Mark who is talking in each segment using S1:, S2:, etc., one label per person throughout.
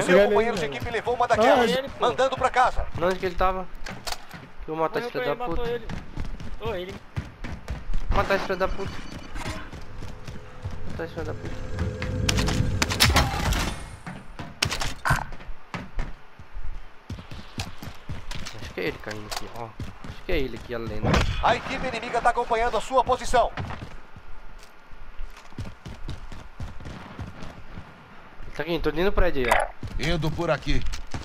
S1: seu companheiro de equipe levou uma daquelas, mandando pra casa.
S2: Onde que ele tava? Eu vou matar esse filho da puta.
S3: Ô, ele.
S2: Matar esse filho da puta. Matar esse filho da puta. Acho que é ele caindo aqui, ó. Acho que é ele aqui, a lenda.
S1: A equipe inimiga tá acompanhando a sua posição.
S2: Tá aqui, tô indo no prédio aí, ó.
S4: Indo por aqui.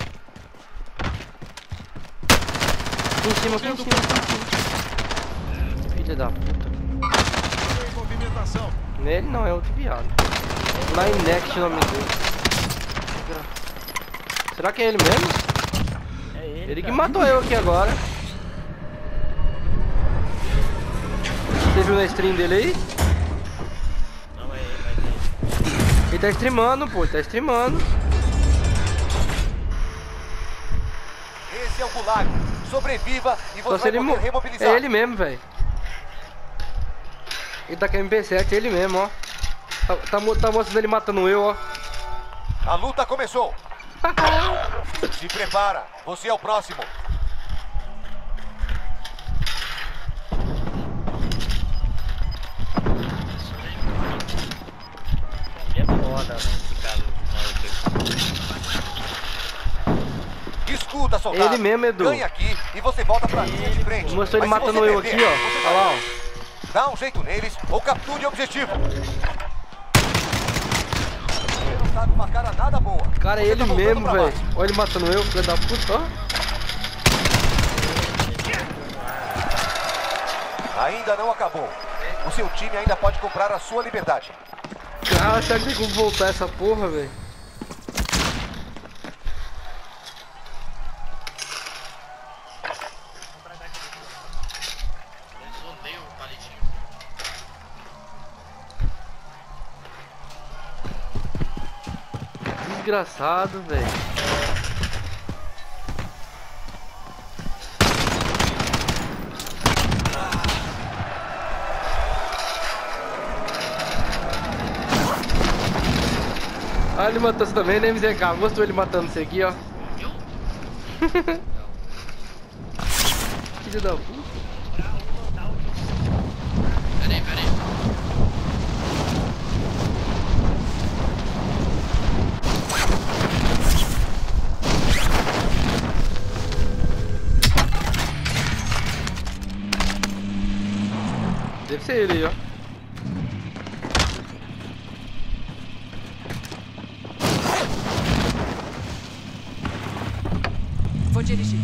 S2: Aqui em cima, aqui em cima. Filha da puta. Nele não, é outro viado. Lá em Next o nome dele. Será que é ele mesmo?
S3: É ele.
S2: Ele que matou eu aqui agora. Você viu na stream dele aí?
S3: Não é ele, mas é ele.
S2: Ele tá streamando, pô, ele tá streamando.
S1: Esse é o Gulag. Sobreviva e
S2: Só
S1: você
S2: se ele
S1: vai poder remobilizar.
S2: É ele mesmo, velho. Ele tá com a MP7, é ele mesmo, ó. Tá mostrando ele matando eu, ó.
S1: A luta começou. Se prepara, você é o próximo.
S3: É foda, mano, esse cara.
S1: Escuta, soldado.
S2: Ele mesmo, Edu.
S1: Ganha aqui e você volta pra linha de frente.
S2: Mostrou ele
S1: Mas se
S2: matando
S1: você
S2: eu
S1: perder,
S2: aqui, ó.
S1: você
S2: Olha lá, ó.
S1: dá um jeito neles ou capture o objetivo. Você não sabe uma cara nada boa.
S2: Cara, é
S1: Você
S2: ele
S1: tá voltando
S2: mesmo,
S1: pra
S2: velho.
S1: baixo.
S2: Olha ele matando eu, filho da puta, ó.
S1: Ainda não acabou. O seu time ainda pode comprar a sua liberdade.
S2: Cara, será que tem como voltar essa porra, velho? Desgraçado, velho. Ah, ele matou você também, né, MZK? Mostrou ele matando você aqui, ó. Filho da puta.
S5: Peraí.
S2: Deve ser ele aí, ó.
S6: Vou dirigir.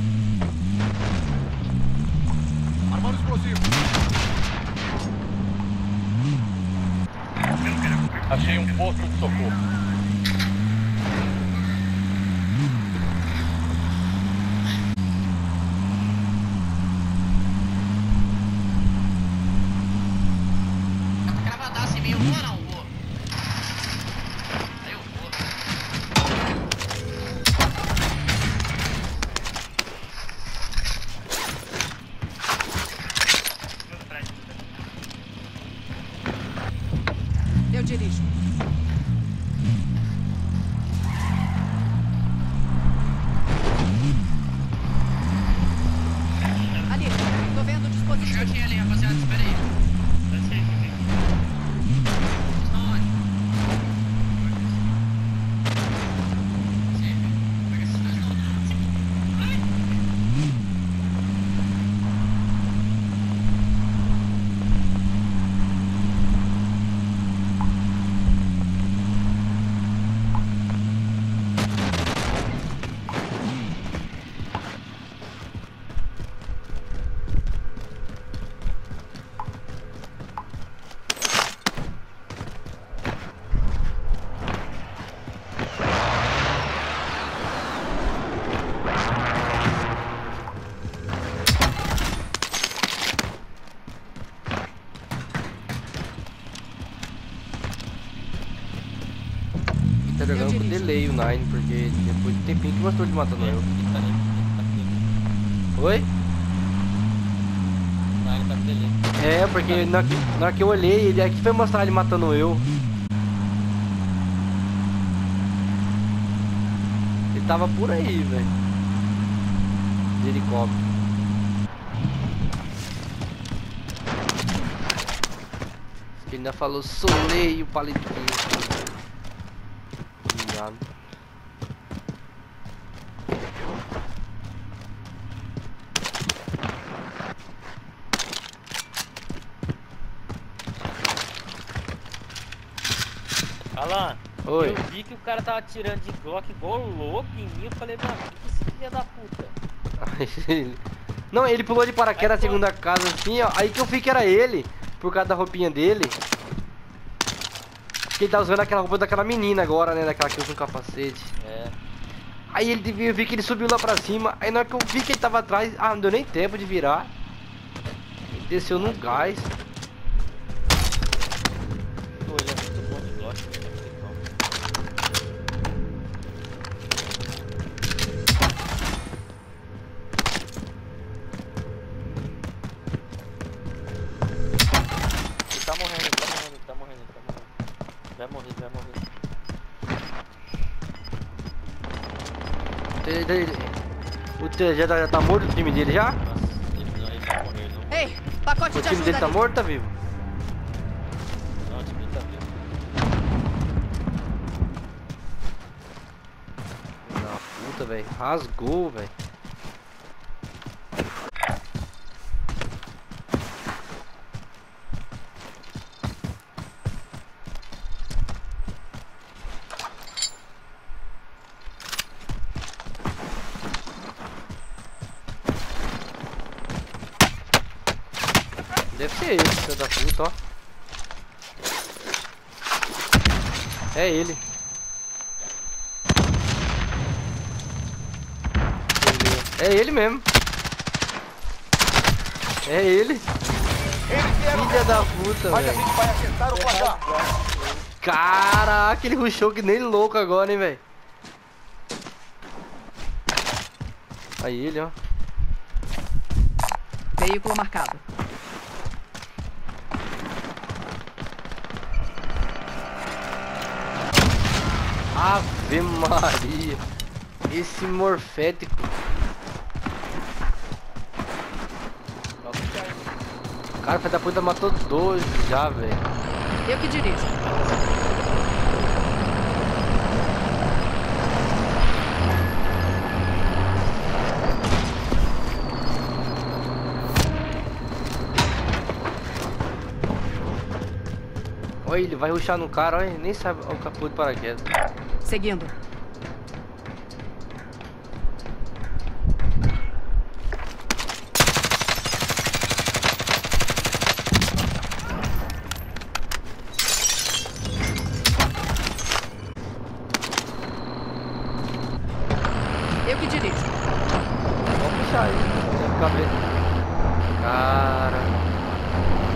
S4: Armando explosivo.
S1: Achei um posto de socorro.
S5: Cravadaço em mim, eu vou ou não vou? Aí eu vou.
S6: Eu dirijo. Ali, tô vendo o dispositivo.
S5: Já tinha ali, rapaziada, espera aí. Estão onde? Sim, pega esses dois não.
S2: Tá jogando com delay o Nine, porque depois de um tempinho que mostrou ele matando eu. Oi?
S3: Não, ele tá com delay.
S2: É, porque na hora que eu olhei, ele aqui foi mostrar ele matando eu. tava por aí, velho. De helicóptero. Ele ainda falou soleio, palitinho. Obrigado.
S3: Alan,
S2: Oi.
S3: eu vi que o cara tava atirando de Glock igual louco em mim. Eu falei, mano, que esse filho da puta?
S2: Não, ele pulou de paraquedas na segunda casa assim, ó. Aí que eu vi que era ele, por causa da roupinha dele. Porque ele tá usando aquela roupa daquela menina agora, né? Daquela que usa um capacete.
S3: É.
S2: Aí eu vi que ele subiu lá pra cima. Aí na hora que eu vi que ele tava atrás, não deu nem tempo de virar. Ele desceu no gás.
S3: Pô, ele é muito bom de Glock, não tem como. Ele tá morrendo, ele tá morrendo, ele tá morrendo, ele tá morrendo. Vai morrer, vai morrer.
S2: O já tá morto o time dele já?
S3: Nossa, ele vai morrer, ele não.
S6: Ei, pacote
S2: O
S6: de
S2: time dele
S6: ajuda
S2: tá
S6: ali.
S2: morto ou tá vivo?
S3: Não, o time tá vivo.
S2: Na puta, velho. Rasgou, velho. Deve ser ele, filho da puta, ó. É ele. É ele mesmo. É ele.
S1: Eles vieram.
S2: Filha da puta,
S1: Mas a
S2: velho.
S1: gente vai acertar o placar.
S2: Caraca, ele rushou que nem louco agora, hein, velho. Aí ele, ó.
S6: Veículo marcado.
S2: Ave Maria. Esse morfético. Cara, filho da puta matou dois já, velho.
S6: Eu que dirijo.
S2: Olha, ele vai rushar no cara, olha, nem sabe o capô de paraquedas.
S6: Seguindo. Eu que dirijo.
S2: Vamos puxar aí, vamos ficar vendo. Cara.